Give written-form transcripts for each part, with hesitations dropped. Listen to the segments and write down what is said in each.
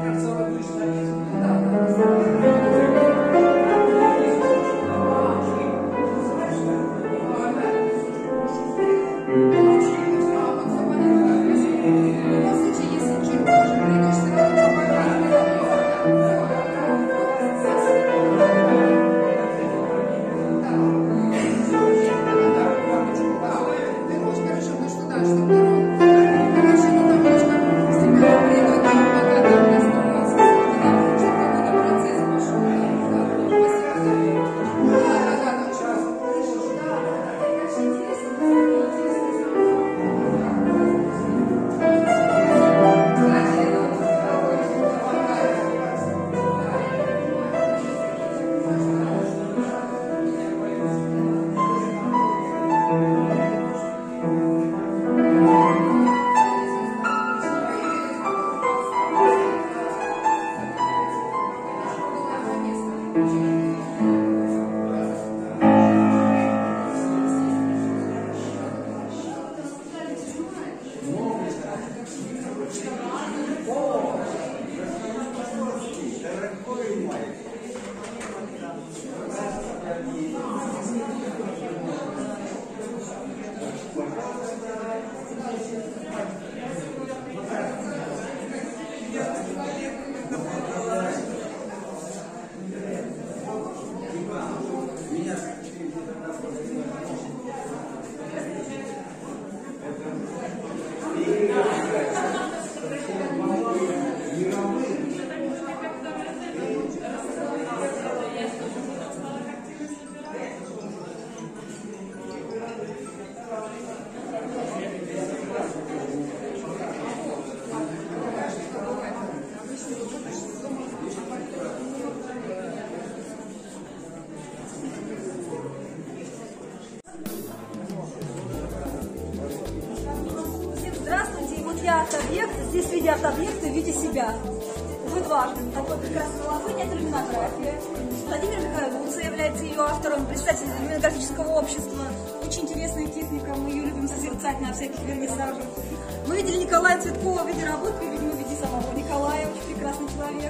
я арт-объект, здесь в виде арт-объекта, в виде себя. Будет важно. Такой прекрасный лавынь, это люминография. Владимир Михайлович является ее автором, представитель люминографического общества. Очень интересная техника, мы ее любим созерцать на всяких вернисажах. Мы видели Николая Цветкова в виде работы, видимо, в виде самого Николая, очень прекрасный человек.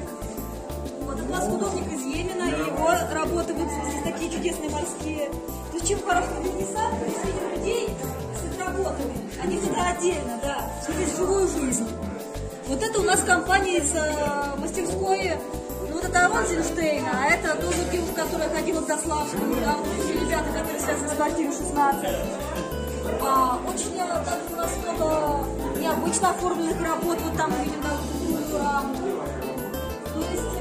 Вот это у нас художник из Йемена, и его работы вот здесь такие чудесные морские. То есть чем хороший вернисаж, мы видим людей с их работами, они всегда отдельно, да, через живую жизнь. Вот это у нас компания из мастерской, ну вот это Арон Зинштейна, а это тоже девушка, которая ходила к Заславскому, да, вот эти ребята, которые связаны с квартирой 16. Очень так, у нас много необычно оформленных работ, вот там мы видим другую раму. То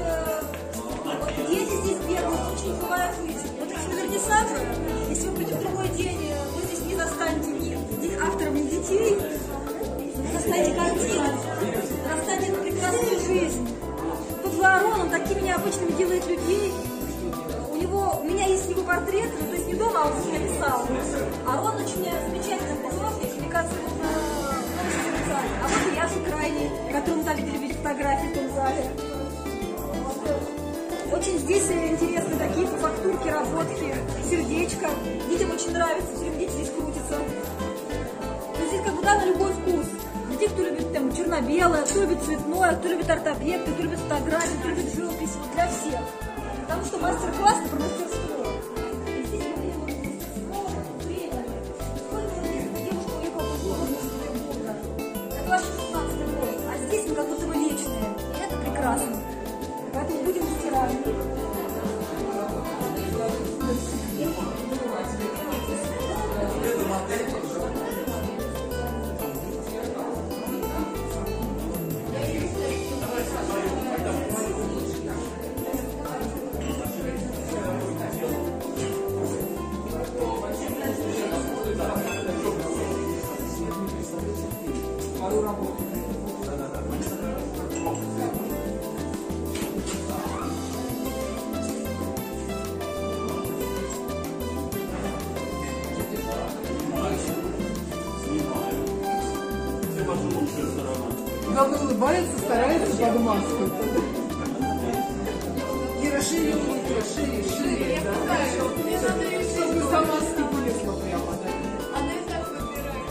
есть дети здесь бегают, очень бывает выйти. Вот эти вернисажи, если вы придете в другой день, вы здесь не застанете ни авторов, ни детей, застанете картины, застанете прекрасную жизнь. Тут Арон, он такими необычными делает людей. У меня есть его портрет, ну, то есть не дома, а он здесь написал. Арон очень замечательный художник, мне кажется, вот а вот и Яша Крайний, которого мы там видели фотографии в том зале. Очень здесь интересны такие фактурки, работки, сердечко. Детям очень нравится, все время дети здесь крутятся. Но здесь как бы на любой вкус. Для тех, кто любит там черно-белое, кто любит цветное, кто любит арт-объекты, кто любит фотографии, кто любит живопись, вот для всех. Потому что мастер-класс про мастерство. И здесь мы видим мастерство, время. Сколько девушка уехала по городу из года. Это вообще 16-й год. А здесь мы как будто бы вечные. И это прекрасно. Поэтому будем мастерами. Главное, улыбается, старается под маску. И расширивает, шире, да. Чтобы сама скипелесла прямо, да. Она и так выбирает.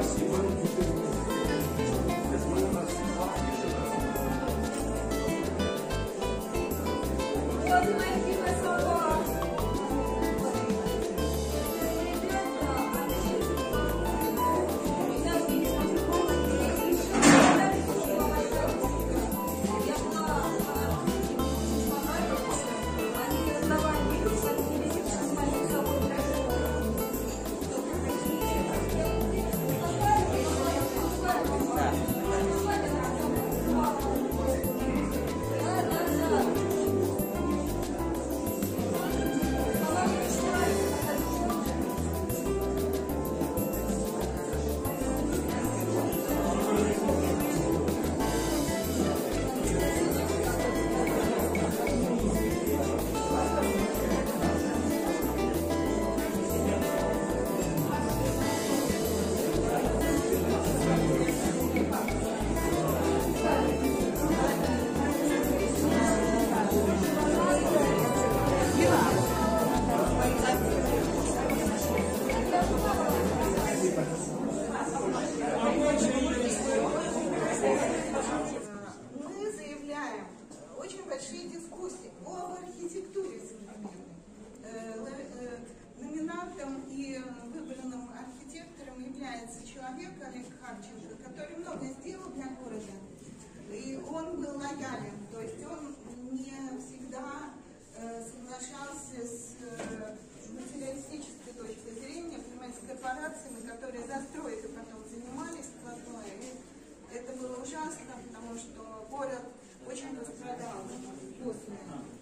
Который много сделал для города, и он был лоялен, то есть он не всегда соглашался с материалистической точки зрения, понимаете, с корпорациями, которые застройкой потом занимались складной, и это было ужасно, потому что город очень пострадал после,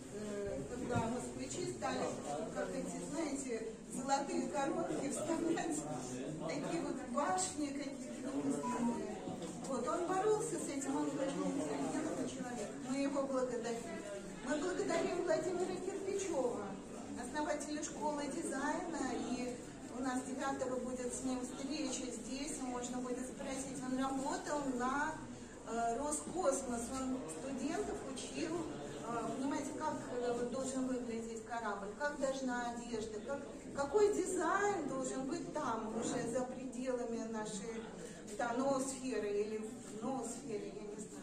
когда москвичи стали, как эти, знаете, золотые коронки вставлять, такие вот башни какие-то. Вот, он боролся с этим, он очень интеллигентный человек. Мы его благодарим. Мы благодарим Владимира Кирпичева, основателя школы дизайна, и у нас 9-го будет с ним встреча здесь, и можно будет спросить. Он работал на Роскосмос, он студентов учил, понимаете, как должен выглядеть корабль, как должна одежда, какой дизайн должен быть там, уже за пределами нашей ноосферы или ноосферы, я не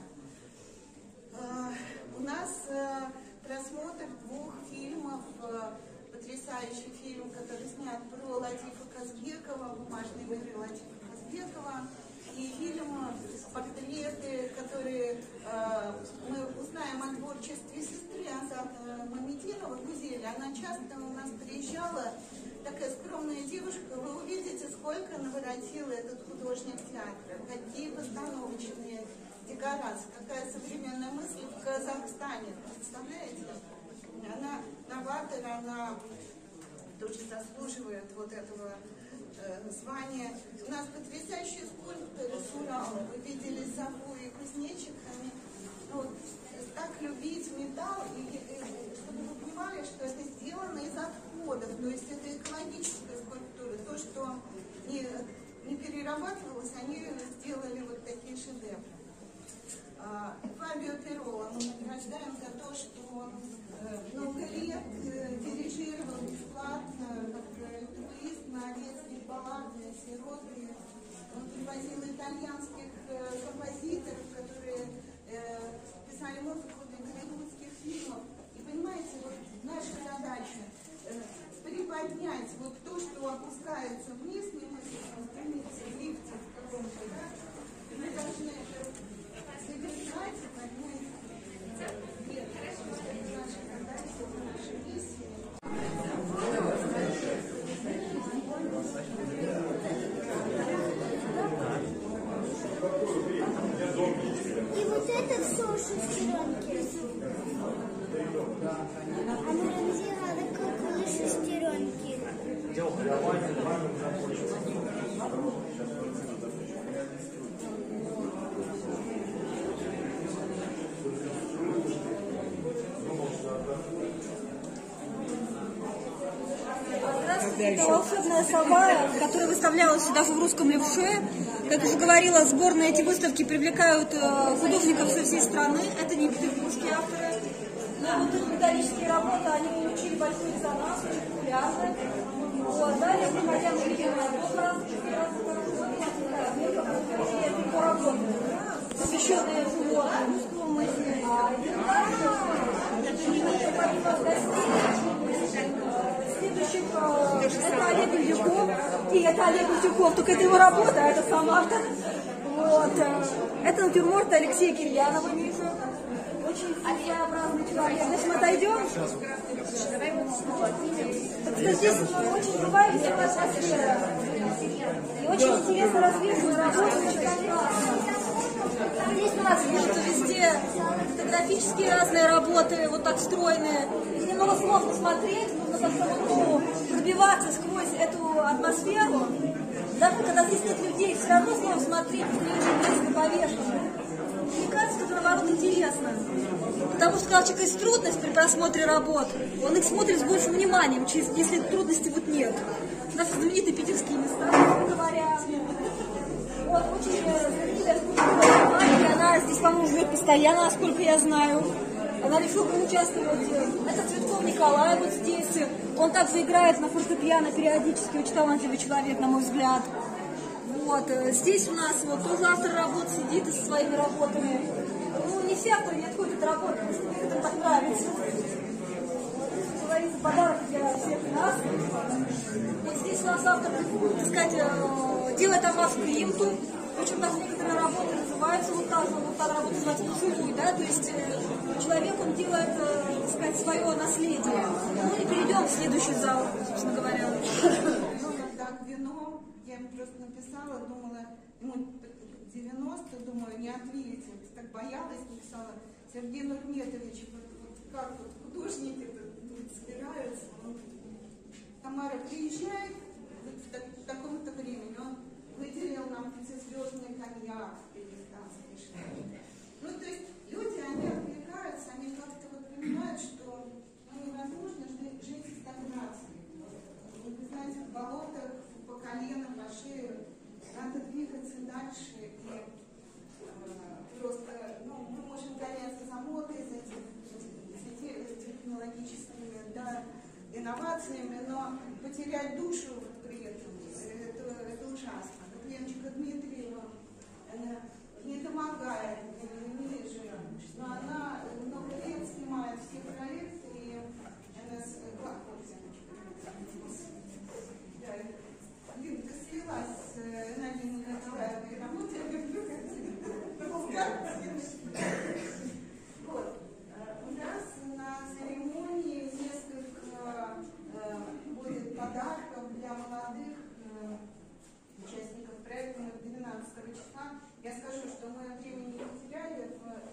знаю. У нас просмотр 2 фильмов, потрясающий фильм, который снят про Латифа Казбекова, «Бумажные миры» Латифа Казбекова, и фильм «Портреты», которые мы узнаем о творчестве сестры Азата Мамединова, Гузели. Она часто у нас приезжала, такая скромная девушка. Вы увидите, сколько наворотил этот художник театра, какие постановочные декорации, какая современная мысль в Казахстане. Представляете? Она новатор, она тоже заслуживает вот этого звания. У нас потрясающие скульпторы с Урала. Вы видели Сафу и Кузнечик. Они так любить металл, и чтобы вы понимали, что это сделано из отходов, то есть это экологическая скульптура. То, что не перерабатывалось, они сделали вот такие шедевры. Фабио Пероло мы награждаем за то, что он много лет дирижировал бесплатно, как альтруист, на детские баллады, сироты. Он привозил итальянских композиторов, которые писали музыку для голливудских фильмов. И понимаете, вот наша задача приподнять вот то, что опускается вниз, не мы стремиться в лифте в каком-то, да? Мы должны это содержать и поднять вверх. Это наша задача, это наша миссия. И вот это все шестеренки. Анализировали, как были шестеренки. Это волшебная сова, которая выставлялась даже в русском левше. Как уже говорила, сбор на эти выставки привлекают художников со всей страны. Это не петербургские авторы. Но вот эти металлические работы, они получили большой резонанс, очень популярны. Вот. Далее мы хотим видеть образ. Куликов, только это его работа, а это сам автор. Вот. Это натюрморт Алексея Кирьянова, Миша. Очень своеобразный человек. Значит, мы отойдем. Здесь очень другая веселая атмосфера. И очень интересно развешенная работа, очень контрастно. Здесь у нас везде фотографические разные работы, вот так стройные. Здесь немного сложно смотреть, нужно как-то пробиваться сквозь эту атмосферу. Даже когда здесь нет людей, все равно сложно смотреть, не очень близко повешено. Мне кажется, это наоборот интересно. Потому что когда у человека есть трудность при просмотре работ, он их смотрит с большим вниманием, если трудностей вот нет. Наши знаменитые питерские места, говоря. Вот, очень знаменитая скульптура, она здесь, по-моему, живет постоянно, насколько я знаю. Она решила поучаствовать. Это Цветков Николай вот здесь. Он также играет на фортепиано периодически, очень талантливый человек, на мой взгляд. Вот. Здесь у нас вот тоже автор работ сидит со своими работами. Ну, не все авторы не отходят от работы, это так нравится. Говорится, подарок для всех нас. Вот здесь у нас автор, так сказать, делает амаш Климту. Причем даже некоторые работы называются вот так, вот та работа называется «Поцелуй», да, то есть человек, он делает, так сказать, свое наследие. Ну, и перейдем в следующий зал, собственно говоря. Так, вино, я ему просто написала, думала, ему 90, думаю, не ответит. Так боялась, написала, Сергей Нурметович, вот как вот художники тут собираются. Тамара приезжает в таком-то времени, он выделил нам 5-звездный коньяк дагестанский. Ну, то есть люди, они отвлекаются, они как-то вот понимают, что невозможно жить в стагнации. Вы знаете, в болотах по колено, по шею, надо двигаться дальше. И просто, ну, мы можем гоняться за модой, за технологическими, да, инновациями, но потерять душу при этом, это ужасно. Вот Леночка Дмитриева, она не домогает, не вижу, но она много лет снимает все проекты, и она с Лин, ты слилась с Надией Николаевной работой, я люблю, вот. У нас на церемонии несколько будет подарков для молодых участников проекта 12 числа. Я скажу, что мы времени не потеряли,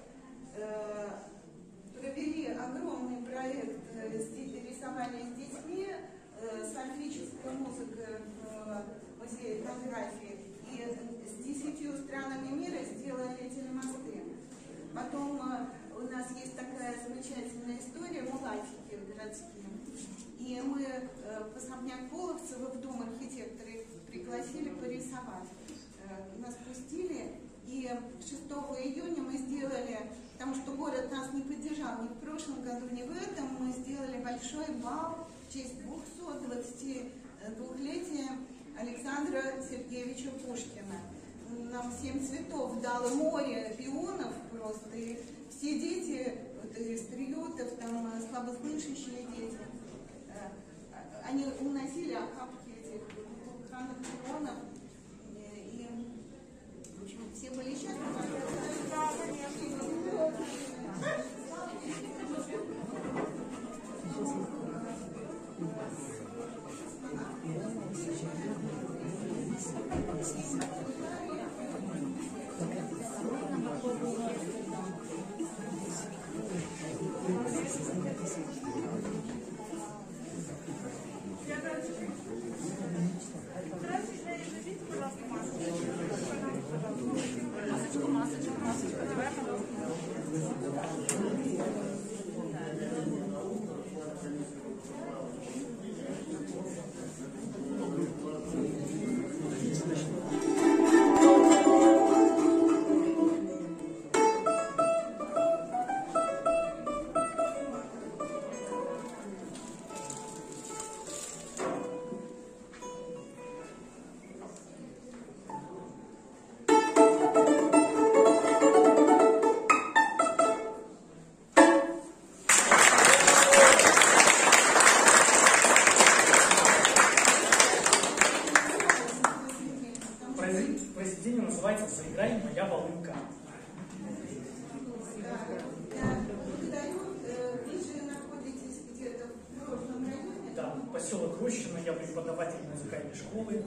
провели огромный проект рисования с детьми, сольфическая музыка в музее этнографии, и с 10 странами мира сделали телемосты. Потом у нас есть такая замечательная история, мулатики городские. И мы в особняк Половцева в Дом архитектора пригласили порисовать. Нас пустили, и 6 июня мы сделали, потому что город нас не поддержал ни в прошлом году, ни в этом, мы сделали большой бал в честь 222-летия Александра Сергеевича Пушкина. Нам 7 цветов дало море пионов просто, и все дети из приютов, там слабослышащие дети, они уносили охапки этих буханных пионов, и, в общем, все были счастливы. называется «Заиграй, моя волынка». Благодарю. Вы же находитесь где-то в Грозном районе? Да, поселок Рощино, я преподаватель музыкальной школы.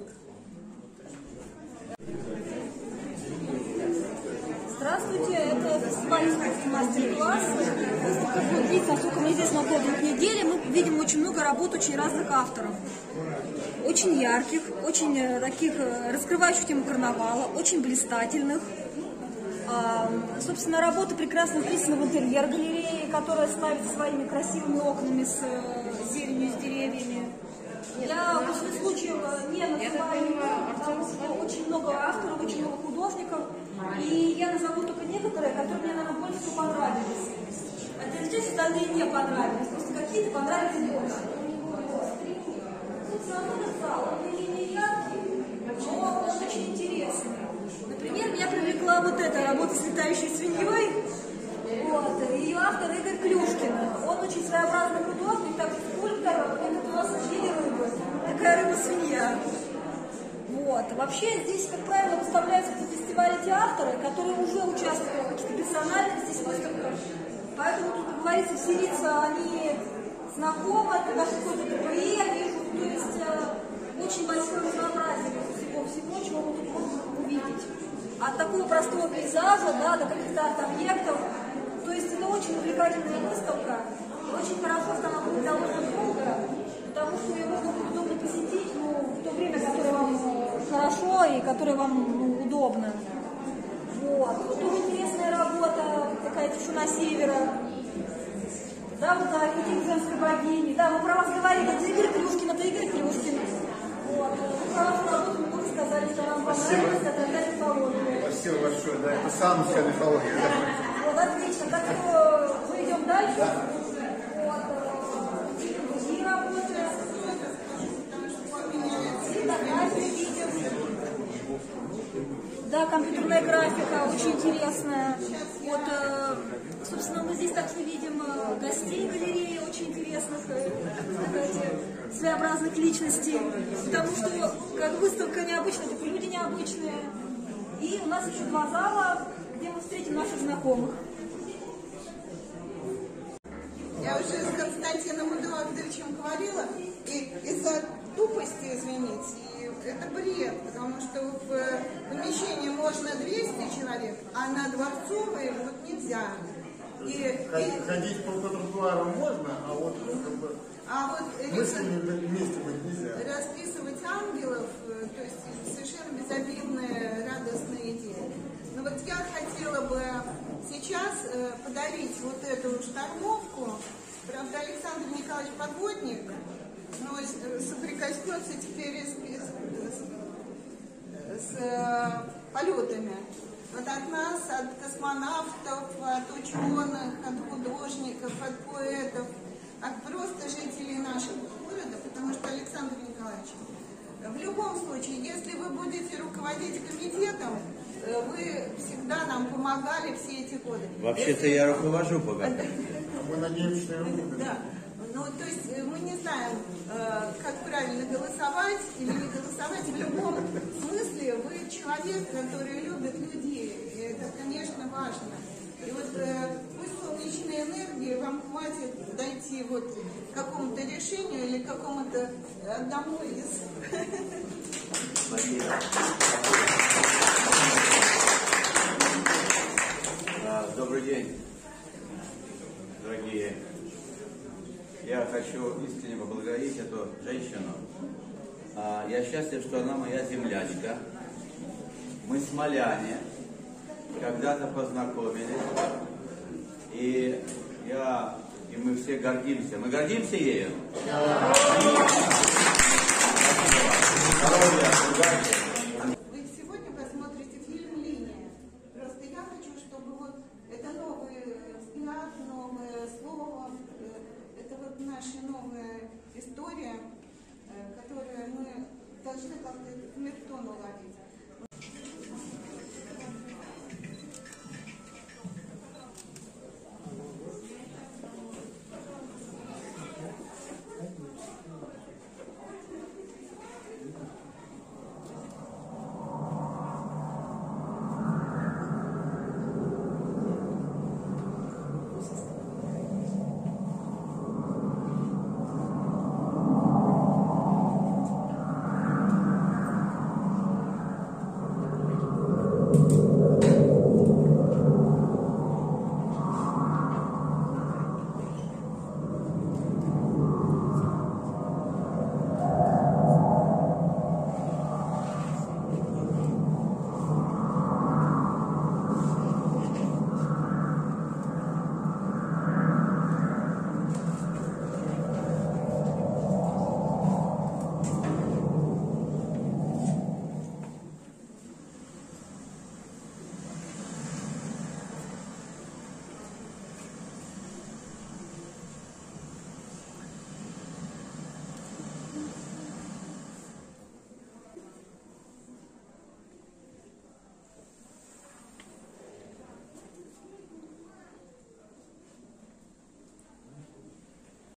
Здравствуйте, это фестиваль мастер-класс. Как вы видите, насколько мы здесь на 2 недели, мы видим очень много работ очень разных авторов. Очень ярких, очень таких раскрывающих тему карнавала, очень блистательных. Собственно, работа прекрасно вписана в интерьер галереи, которая ставится своими красивыми окнами с зеленью, с деревьями. Я после случаев не называю, потому что очень много авторов, очень много художников. И я назову только некоторые, которые мне, наверное, больше всего понравились. А здесь остальные не понравились, просто какие-то понравились больше. Все равно он не яркий, но он очень интересный. Например, меня привлекла вот эта работа с летающей свиньей. Вот. Ее автор Игорь Клюшкин. Он очень своеобразный художник, так скульптор, это у нас в виде рыбы. Такая рыба-свинья. Вот. Вообще здесь, как правило, выставляются на фестивале те авторы, которые уже участвовали в каких-то персональных здесь выставках. Поэтому тут, как говорится, все лица, они знакомы, это даже какой-то ТПИ, я вижу, то есть очень большое разнообразие всего, чего мы тут можем увидеть. От такого простого пейзажа, да, до каких-то арт-объектов. То есть это очень увлекательная выставка. Очень хорошо, что она будет довольно долго, потому что ее можно будет удобно посетить, в то время, которое вам хорошо и которое вам удобно. Вот. Тут интересная работа, такая тишина севера. Да, вот архетип женской богини. Да, мы про вас говорили, это Игорь Клюшкин, это Игорь Клюшкин. Вот. Мы про вашу работу мы тоже сказали, что нам понравилось, это опять мифология. Спасибо большое, да, это самая вся мифология. Вот, отлично. Так что мы идем дальше. Вот. Другие работы. Фотографии видим. Да, компьютерная графика, очень интересная. Вот, собственно, мы здесь также видим гостей галереи, очень интересных, своеобразных личностей. Потому что, как выставка необычная, так и люди необычные. И у нас еще 2 зала, где мы встретим наших знакомых. Я уже с Константином Эдуардовичем говорила, и из-за тупости, извините, это бред, потому что в помещении можно 200 человек, а на Дворцовой вот нельзя. Ходить по тротуару можно, а вот мыслями вместе быть нельзя. Расписывать ангелов, то есть совершенно безобидная, радостная идея. Но вот я хотела бы сейчас подарить вот эту штормовку. Правда, Александр Николаевич Подводник, но соприкоснется теперь с полетами. Вот от нас, от космонавтов, от ученых, от художников, от поэтов, от просто жителей нашего города, потому что, Александр Николаевич, в любом случае, если вы будете руководить комитетом, вы всегда нам помогали все эти годы. Вообще-то я руковожу пока. Мы надеемся, что да. Ну, то есть мы не знаем, как правильно голосовать или не голосовать. В любом смысле вы человек, который любит людей. И это, конечно, важно. И вот пусть солнечной энергии вам хватит дойти вот к какому-то решению или к какому-то одному из... Спасибо. Добрый день, дорогие. Я хочу искренне поблагодарить эту женщину. Я счастлив, что она моя землячка. Мы смоляне, когда-то познакомились. И мы все гордимся. Мы гордимся ею? Да. Вы сегодня посмотрите фильм «Линия». Просто я хочу, чтобы вот это новый взгляд, новое слово, это вот наша новая история, которую мы должны как-то камертон уловить. Thank you.